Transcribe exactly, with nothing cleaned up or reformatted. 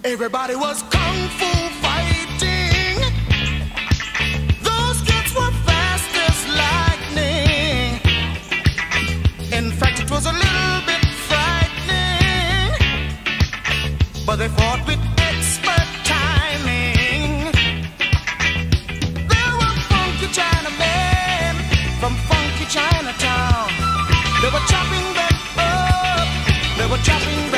Everybody was kung fu fighting. Those kids were fast as lightning. In fact, it was a little bit frightening, but they fought with expert timing. There were funky Chinamen from funky Chinatown. They were chopping them up. They were chopping